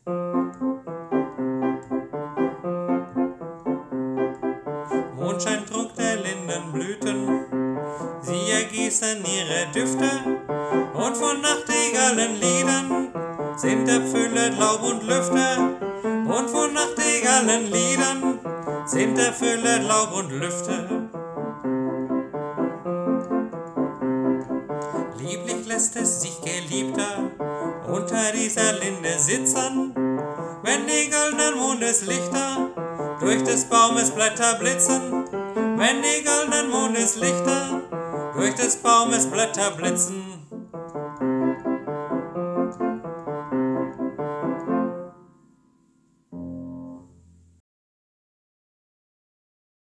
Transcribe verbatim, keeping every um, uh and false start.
Mondschein trug der Lindenblüten, sie ergießen ihre Düfte, und von Nachtigallenliedern sind erfüllet Laub und Lüfte, und von Nachtigallenliedern sind erfüllet Laub und Lüfte. Lieblich lässt es sich Geliebter unter dieser Linde sitzen, wenn die goldenen Mondeslichter durch des Baumes Blätter blitzen, wenn die goldenen Mondeslichter durch des Baumes Blätter blitzen.